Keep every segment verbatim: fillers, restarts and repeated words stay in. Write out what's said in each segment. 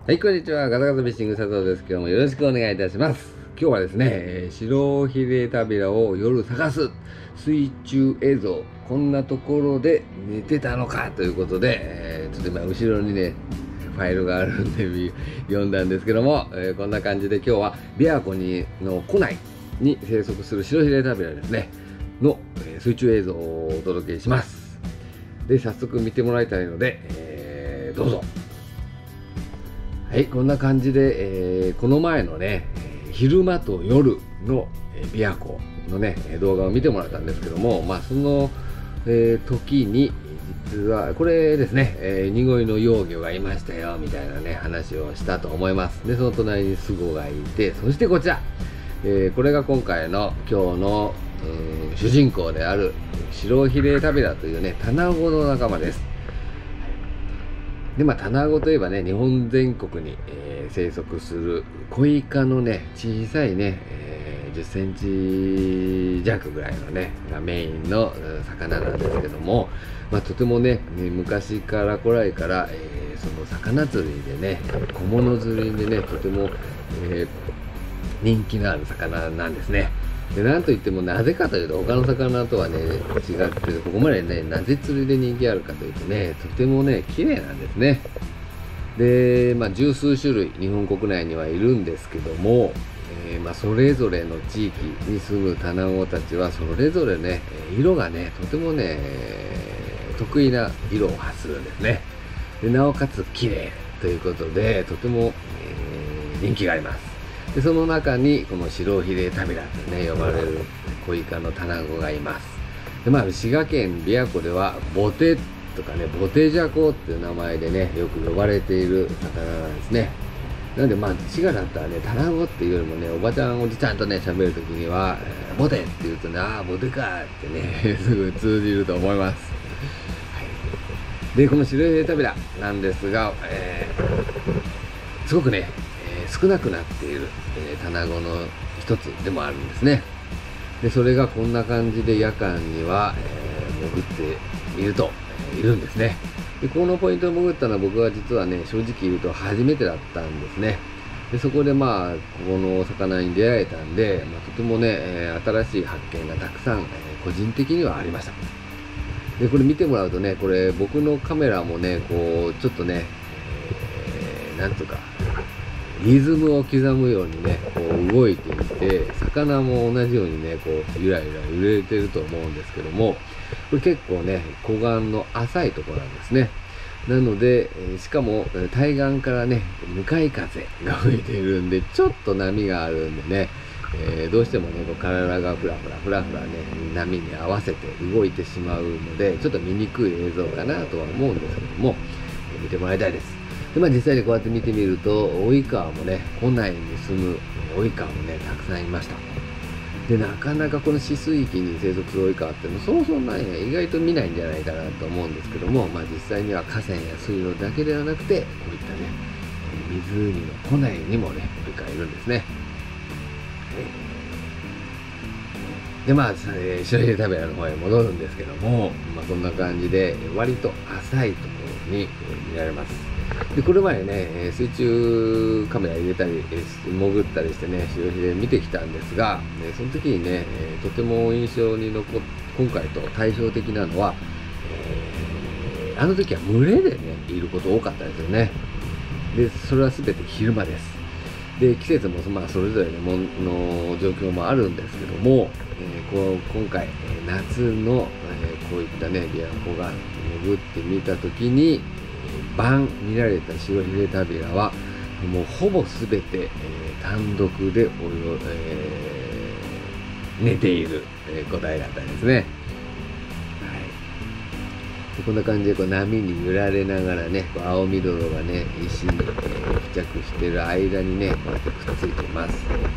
はい、こんにちは。ガタガタフィッシング佐藤です。今日もよろしくお願いいたします。今日はですね、えー、白ヒレタビラを夜探す水中映像、こんなところで寝てたのかということで、えー、ちょっと今後ろにね、ファイルがあるんで読んだんですけども、えー、こんな感じで今日は琵琶湖にの湖内に生息する白ヒレタビラですね、の、えー、水中映像をお届けします。で、早速見てもらいたいので、えー、どうぞ。はい、こんな感じで、えー、この前のね、昼間と夜の、えー、琵琶湖のね、動画を見てもらったんですけども、まあその、えー、時に、実は、これですね、えー、濁いの幼魚がいましたよ、みたいなね、話をしたと思います。で、その隣にスゴがいて、そしてこちら、えー、これが今回の今日の、うん、主人公である、白ヒレタビラというね、タナゴの仲間です。で、まあ、タナゴといえばね、日本全国に、えー、生息するコイ科のね、小さいね、えー、じゅっセンチ弱ぐらいのね、がメインの魚なんですけども、まあ、とてもね、昔から古来から、えー、その魚釣りでね、小物釣りでね、とても、えー、人気のある魚なんですね。で、なんといってもなぜかというと他の魚とはね違ってここまでねなぜ釣りで人気あるかというとねとてもね綺麗なんですね。で、まあ十数種類日本国内にはいるんですけども、えー、まあそれぞれの地域に住むタナゴたちはそれぞれね色がねとてもね得意な色を発するんですね。でなおかつ綺麗ということでとても、えー、人気があります。でその中にこの白ヒレタビラとね呼ばれるコイ科のタナゴがいます。で、まあ、滋賀県琵琶湖ではボテとかねボテジャコっていう名前でねよく呼ばれている魚なんですね。なのでまあ滋賀だったらねタナゴっていうよりもねおばちゃんおじちゃんとね喋るときには、えー、ボテって言うとねああボテかってねすぐ通じると思います。はい、でこの白ヒレタビラなんですが、えー、すごくね少なくなっている、えー、タナゴの一つでもあるんですね。でそれがこんな感じで夜間には、えー、潜ってみると、えー、いるんですね。でこのポイントに潜ったのは僕は実はね正直言うと初めてだったんですね。でそこでまあここのお魚に出会えたんで、まあ、とてもね、えー、新しい発見がたくさん、えー、個人的にはありました。でこれ見てもらうとねこれ僕のカメラもねこうちょっとね、えー、なんとかリズムを刻むようにねこう動いていて魚も同じようにねこうゆらゆら揺れてると思うんですけどもこれ結構ね湖岸の浅いところなんですね。なのでしかも対岸からね向かい風が吹いているんでちょっと波があるんでね、えー、どうしてもねこう体がフラフラフラフラね波に合わせて動いてしまうのでちょっと見にくい映像かなとは思うんですけども見てもらいたいです。でまあ、実際にこうやって見てみるとオイカワもね湖内に住むオイカワもねたくさんいました。でなかなかこの止水域に生息するオイカワっていうのそうそうないね意外と見ないんじゃないかなと思うんですけども、まあ、実際には河川や水路だけではなくてこういったね湖の湖内にもねオイカワいるんですね。でまあ、えー、白ヒレタビラの方へ戻るんですけども、まあ、こんな感じで割と浅いところに見られます。でこれまでね水中カメラ入れたり潜ったりしてね白ヒレ見てきたんですが、ね、その時にねとても印象に残っ今回と対照的なのは、えー、あの時は群れでねいること多かったですよね。でそれは全て昼間です。で季節もまあそれぞれのもの状況もあるんですけども、えー、こう今回夏の、えー、こういったね琵琶湖が潜ってみた時に晩見られた白ヒレタビラはもうほぼ全て、えー、単独でおよ、えー、寝ている、えー、個体だったんですね。はい、でこんな感じでこう波に揺られながらねこう青みどろがね石に、えー、付着している間にねこうやってくっついています。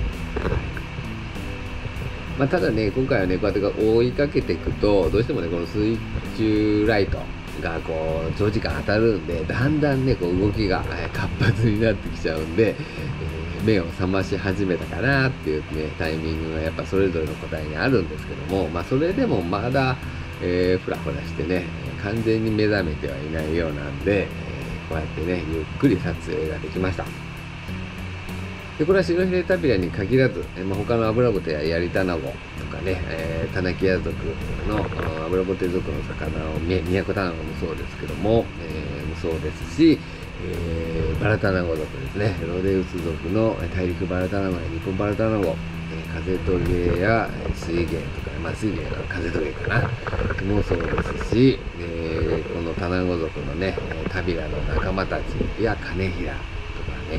まあ、ただね今回はねこうやって追いかけていくとどうしてもねこの水中ライトがこう長時間当たるんでだんだんねこう動きが活発になってきちゃうんで、えー、目を覚まし始めたかなっていうねタイミングがやっぱそれぞれの個体にあるんですけども、まあそれでもまだ、えー、フラフラしてね完全に目覚めてはいないようなんで、えこうやってねゆっくり撮影ができました。でこれは白ヒレタビラに限らず、えーまあ、他のアブラボテやヤリタナゴとかね、えー、タナキヤ族のアブラボテ族の魚をミヤコタナゴもそうですけども、えー、もそうですし、えー、バラタナゴ族ですね、ロデウス族の大陸バラタナゴや日本バラタナゴ、えー、風トゲや水源とか、まあ水源は風トゲかなもそうですし、えー、このタナゴ族のねタビラの仲間たちやカネヒラとかね、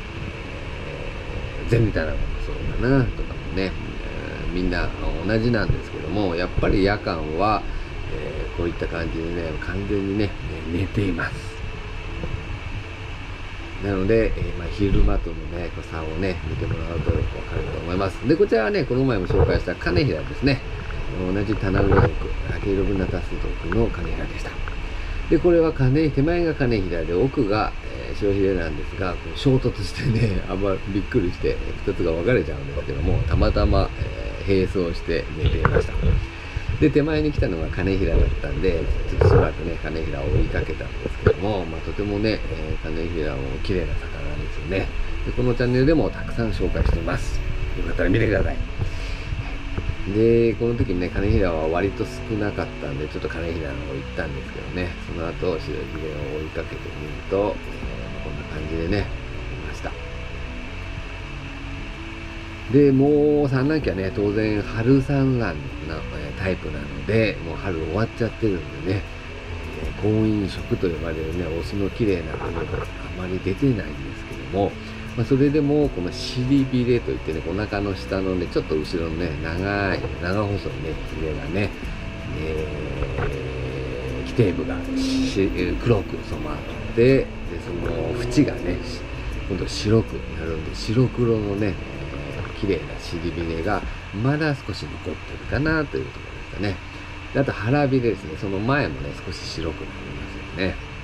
ゼニタナゴもそうだなとかもね、えー、みんな同じなんですけども、やっぱり夜間は、えー、こういった感じでね完全にね寝ています。なので、えーまあ、昼間とのね差をね見てもらうと分かると思います。でこちらはねこの前も紹介したカネヒラですね。同じタナゴ族ケイロブナタス族のカネヒラでした。でこれはカネ手前がカネヒラで奥が、えー、白ヒレなんですが、こう衝突してねあんまびっくりしてふたつが分かれちゃうんですけども、たまたま、えー、並走して寝ていました。で手前に来たのがカネヒラだったんで、ちょっとしばらくねカネヒラを追いかけたんですけども、まあ、とてもね、えー、カネヒラも綺麗な魚ですよね。でこのチャンネルでもたくさん紹介しています。よかったら見てください。でこの時にねカネヒラは割と少なかったんで、ちょっとカネヒラの方行ったんですけどね、その後白ヒレを追いかけてみると、えー、こんな感じでねいました。でもう産卵期はね当然春産卵のタイプなので、もう春終わっちゃってるんでね、えー、婚姻色と呼ばれるねオスの綺麗な部分があまり出てないんですけども、まあ、それでもこの尻びれといってね、お腹の下のねちょっと後ろのね長い長細いねひれがね、えー、基底部がし黒く染まって、でその縁がね今度白くなるんで、白黒のね、えー、綺麗な尻びれがまだ少し残ってるかなというところですかね。であと腹びれですね、その前もね少し白くなりますよね。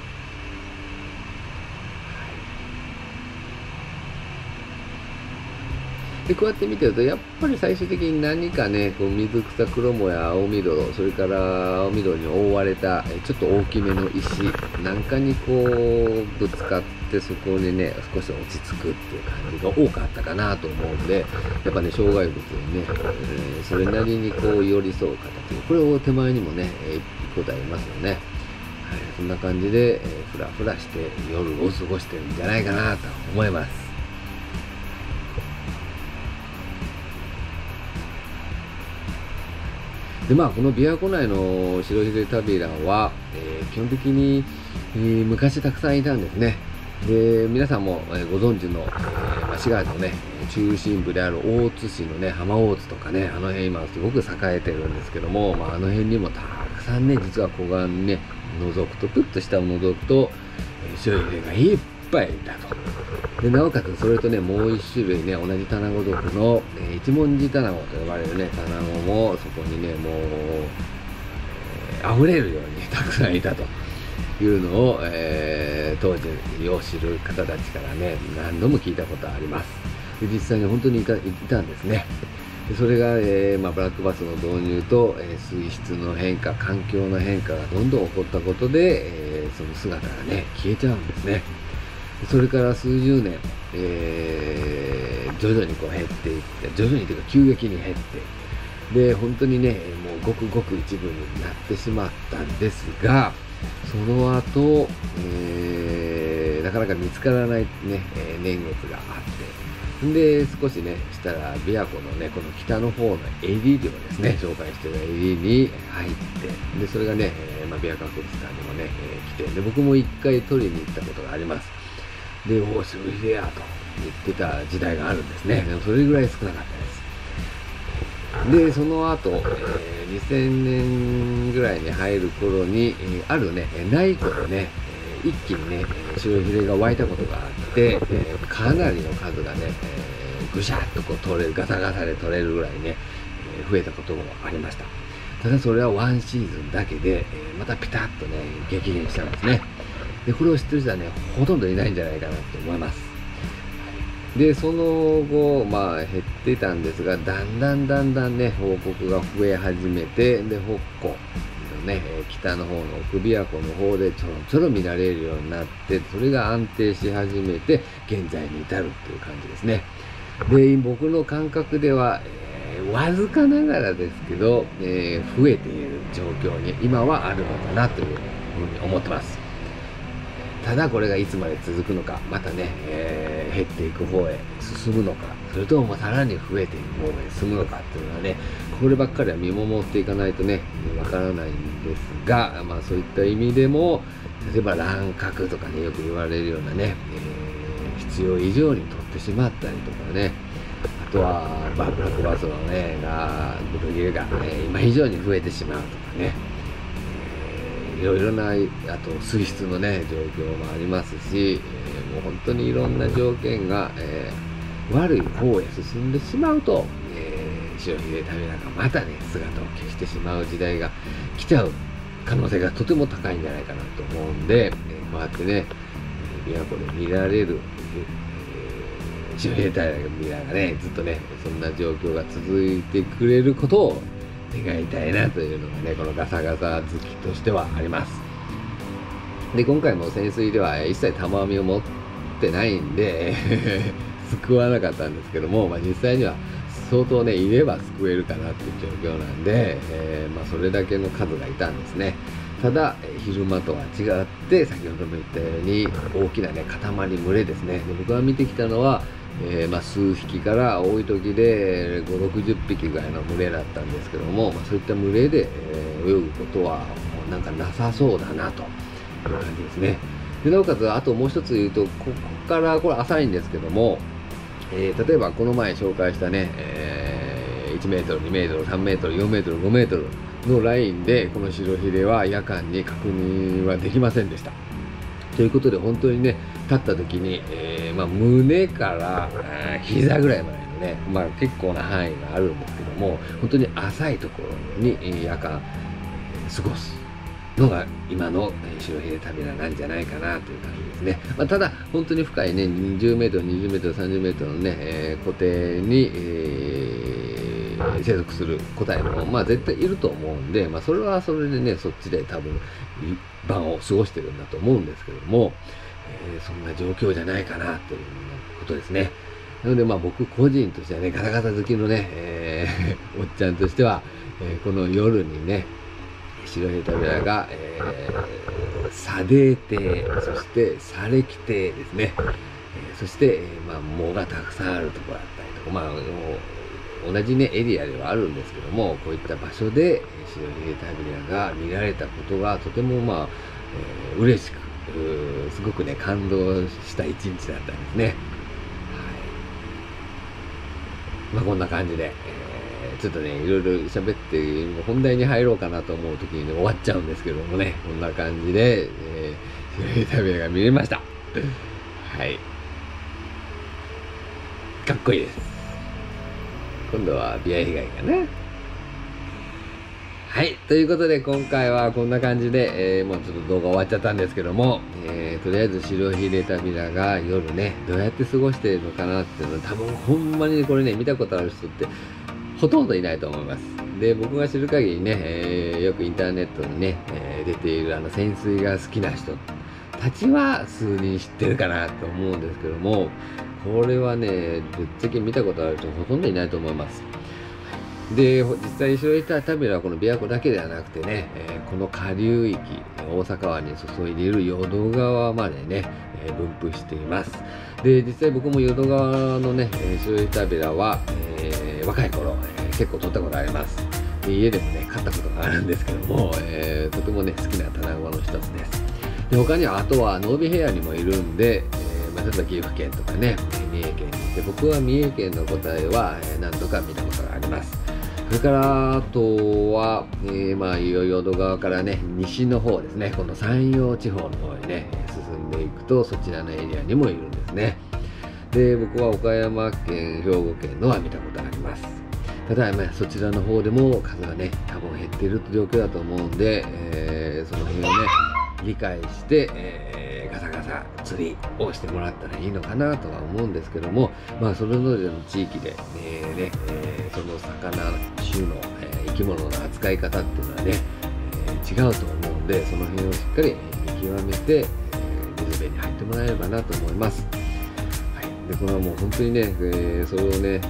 でこうやって見てるとやっぱり最終的に何かねこう水草クロモや青緑、それから青緑に覆われたちょっと大きめの石なんかにこうぶつかって、そこにね少し落ち着くっていう感じが多かったかなと思うんで、やっぱね障害物にね、えー、それなりにこう寄り添う形、これを手前にもね一個体いますよね。はい、そんな感じで、えー、ふらふらして夜を過ごしてるんじゃないかなと思います。でまあ、この琵琶湖内の白ヒレタビラは、えー、基本的に、えー、昔たくさんいたんですね。で皆さんも、えー、ご存知の、えーまあ、滋賀のね中心部である大津市のね浜大津とかね、あの辺今すごく栄えてるんですけども、まあ、あの辺にもたくさんね実は湖岸にね覗くとプッと下を覗くと、えー、白ヒレがいっぱいいたと。でなおかつそれとねもう一種類ね同じタナゴ族の、えー、一文字タナゴと呼ばれるねタナゴもそこにねもう、えー、溢れるようにたくさんいたというのを、えー、当時を知る方たちからね何度も聞いたことあります。で実際に本当にいた、いたんですね。でそれが、えーまあ、ブラックバスの導入と、えー、水質の変化、環境の変化がどんどん起こったことで、えー、その姿がね消えちゃうんですね。それから数十年、えー、徐々にこう減っていって、徐々にというか急激に減って、で本当にねもうごくごく一部になってしまったんですが、その後、えー、なかなか見つからないね、えー、年月があって、で少しねしたら琵琶湖のねこの北の方の襟漁ですね、紹介している襟に入って、でそれがね、えーまあ、琵琶湖博物館にもね、えー、来て、で僕も一回取りに行ったことがあります。で、おお、白ヒレやと言ってた時代があるんですね。でもそれぐらい少なかったです。で、その後、えー、にせんねんぐらいに入る頃に、えー、あるね、内湖でね、えー、一気にね、白ヒレが湧いたことがあって、えー、かなりの数がね、えー、ぐしゃっとこう取れる、ガサガサで取れるぐらいね、えー、増えたこともありました。ただそれはワンシーズンだけで、えー、またピタッとね、激減したんですね。でこれを知ってる人はねほとんどいないんじゃないかなと思います。でその後まあ減ってたんですが、だんだんだんだんね報告が増え始めて、で北湖ね、えー、北の方の奥琵琶湖の方でちょろちょろ見られるようになって、それが安定し始めて現在に至るっていう感じですね。で、僕の感覚では、えー、わずかながらですけど、えー、増えている状況に今はあるのかなというふうに思ってます。ただこれがいつまで続くのか、またね、えー、減っていく方へ進むのか、それともさらに増えていく方へ進むのかっていうのはね、こればっかりは見守っていかないとね、わからないんですが、まあそういった意味でも、例えば乱獲とかね、よく言われるようなね、えー、必要以上に取ってしまったりとかね、あとはバブラックバスのね、が、ブルギルが、ね、今以上に増えてしまうとかね、いろいろな、あと水質のね、状況もありますし、えー、もう本当にいろんな条件が、えー、悪い方へ進んでしまうと、えー、シロヒレタビラがまたね、姿を消してしまう時代が来ちゃう可能性がとても高いんじゃないかなと思うんで、えー、こうやってね、琵琶湖で見られる、えー、シロヒレタビラがね、ずっとね、そんな状況が続いてくれることを願いたいなというのがね、このガサガサ好きとしてはあります。で、今回も潜水では一切玉網を持ってないんで救わなかったんですけども、まあ、実際には相当ね、いれば救えるかなっていう状況なんで、えー、まあそれだけの数がいたんですね。ただ昼間とは違って、先ほども言ったように大きなね、塊群れですね。で、僕が見てきたのはえーまあ、数匹から多い時でご、ろくじゅっぴきぐらいの群れだったんですけども、まあ、そういった群れで、えー、泳ぐことはもうなんかなさそうだなという感じですね。で、なおかつあともう一つ言うと、ここからこれ浅いんですけども、えー、例えばこの前紹介したね、えー、いちメートル、にメートル、さんメートル、よんメートル、ごメートルのラインでこのシロヒレは夜間に確認はできませんでした。ということで本当にね、立った時に、えーまあ、胸から膝ぐらいまでのね、まあ、結構な範囲があるんですけども、本当に浅いところに夜間過ごすのが今のシロヒレタビラなんじゃないかなという感じですね。まあ、ただ本当に深いね、にじゅうメートル、にじゅうメートル、さんじゅうメートルのね、えー、固定に、えー、生息する個体も、まあ、絶対いると思うんで、まあ、それはそれでね、そっちで多分晩を過ごしてるんだと思うんですけども、えー、そんな状況じゃないかなということですね。なのでまあ僕個人としてはね、ガタガタ好きのね、えー、おっちゃんとしては、えー、この夜にね、シロヒレタビラが、えー、砂泥底、そして砂礫底ですね、えー、そして、えー、まあ藻がたくさんあるところだったりとか、まあ同じねエリアではあるんですけども、こういった場所でシロヒレタビラが見られたことがとてもまあ、えー、嬉しく、すごくね感動した一日だったんですね。はい、まあこんな感じで、えー、ちょっとねいろいろ喋って本題に入ろうかなと思う時に、ね、終わっちゃうんですけどもね、こんな感じで、えー、シロヒレタビラが見れました。はい、かっこいいです。今度はビワ被害かな。はい。ということで、今回はこんな感じで、えー、もうちょっと動画終わっちゃったんですけども、えー、とりあえずシロヒレタビラが夜ね、どうやって過ごしているのかなっていうのは、多分ほんまにこれね、見たことある人ってほとんどいないと思います。で、僕が知る限りね、えー、よくインターネットにね、えー、出ているあの潜水が好きな人たちは数人知ってるかなと思うんですけども、これはね、ぶっちゃけ見たことある人ほとんどいないと思います。で、実際シロヒレタビラはこの琵琶湖だけではなくてね、えー、この下流域、大阪湾に注いでいる淀川までね、えー、分布しています。で、実際僕も淀川のね、シロヒレタビラは、えー、若い頃、えー、結構取ったことあります。で、家でもね、飼ったことがあるんですけども、えー、とてもね、好きな卵の一つです。で、他には、あとはノービヘアにもいるんで、えーまあ、例えば岐阜県とかね、三重県にいて、僕は三重県の個体は、えー、何度か見たことがあります。それからあとは、えー、まあ淀川からね西の方ですね、この山陽地方の方にね進んでいくとそちらのエリアにもいるんですね。で、僕は岡山県、兵庫県のは見たことあります。ただ、まあ、そちらの方でも数がね多分減っている状況だと思うんで、えー、その辺をね理解して、えー、ガサガサ釣りをしてもらったらいいのかなとは思うんですけども、まあそれぞれの地域で、えーねえー、その魚種の、えー、生き物の扱い方っていうのはね、えー、違うと思うんで、その辺をしっかり見極めて、えー、水辺に入ってもらえればなと思います。はい、でこれはもう本当にね、えー、それをね、えー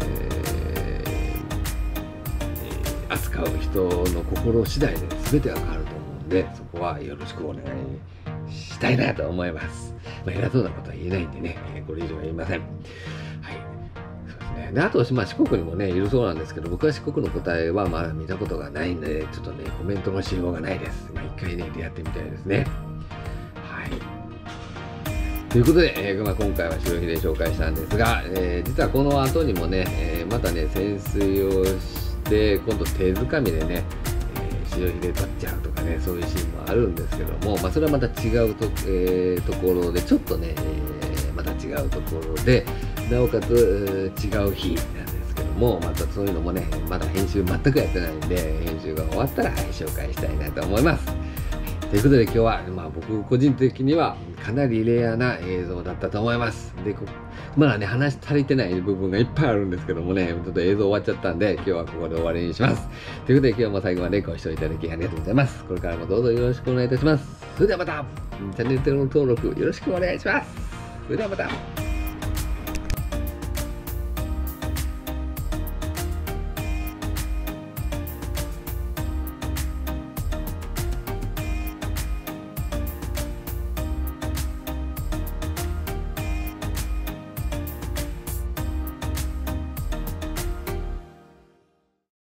えー、扱う人の心次第で全てが変わると思うんで、そこはよろしくお願いしたいなと思います。まあ、偉そうなことは言えないんでね、えー、これ以上は言いません。はい、そうですね。であと、まあ、四国にもねいるそうなんですけど、僕は四国の答えはまだ見たことがないんで、ちょっとねコメントのしようがないです。まあ、一回ねやってみたいですね。はい、ということで、えーまあ、今回は白ひれ紹介したんですが、えー、実はこの後にもね、えー、またね潜水をして今度手づかみでね白ひれ取っちゃうとかね、そういうシーンもあるんですけども、まあ、それはまた違うと、えー、ところでちょっとね、えー、また違うところでなおかつ違う日なんですけども、またそういうのもねまだ編集全くやってないんで、編集が終わったら紹介したいなと思います。ということで今日は、まあ、僕個人的にはかなりレアな映像だったと思います。でまだね話足りてない部分がいっぱいあるんですけどもね、ちょっと映像終わっちゃったんで今日はここで終わりにします。ということで今日も最後までご視聴いただきありがとうございます。これからもどうぞよろしくお願いいたします。それではまたチャンネル登録よろしくお願いします。それではまた。